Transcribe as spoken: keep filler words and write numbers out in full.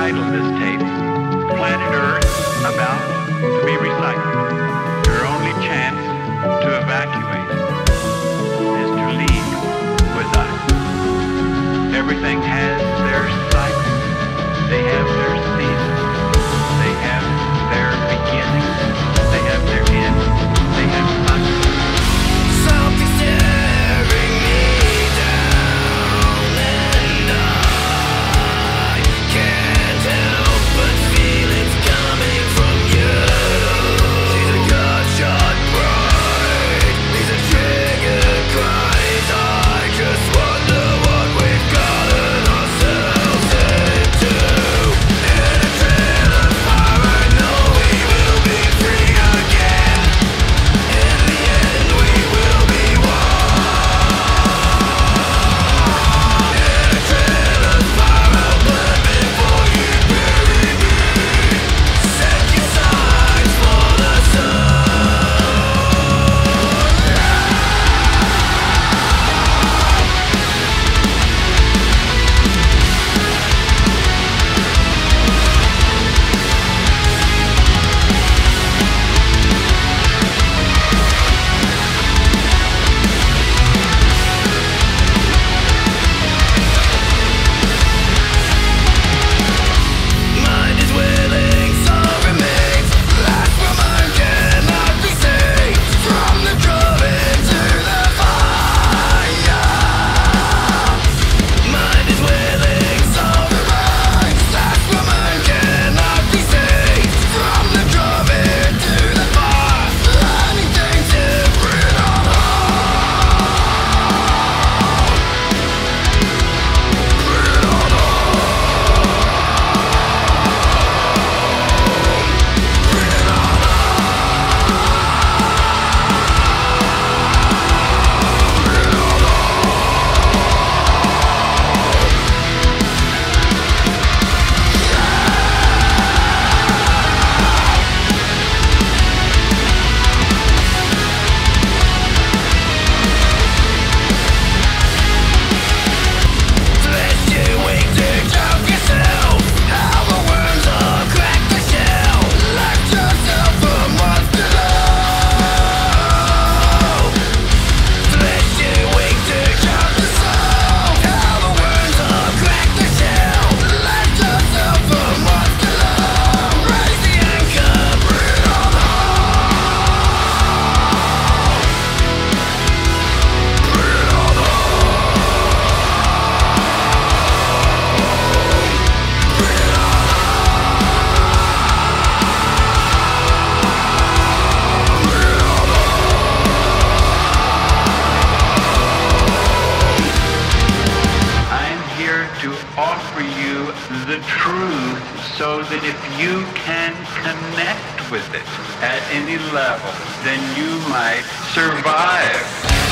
titled this tape, Planet Earth About to be Recycled. Your only chance to evacuate is to leave with us. Everything has their cycle. They have their season. They have their beginning. They have their end. They have cycles. Something's staring me down, and I can't help but feel it's coming from you. These are gunshot bright, these are triggered cries. I just wonder what we've gotten ourselves into. In a trail of fire, I know we will be free again. In the end, we will be one. In a trail of fire, I'll burn before you bury me. Set your sights for the sun. Mind is willing, soul remains. Last woman cannot be saved from the coven to the fire. Mind is willing, soul remains. Last woman cannot be saved from the coven to the fire. Anything to bring on home. Bring it on Bring it on Let you wait to drop yourself. How the worms all crack the shell. Lock yourself from what's below. Let you wait to drop yourself. How the worms all crack the shell. Lock yourself from what's below. Raise the anchor, bring it on home. Bring it on home. Bring it on I'm here to offer you the truth so that if you can connect with it at any level, then you might survive.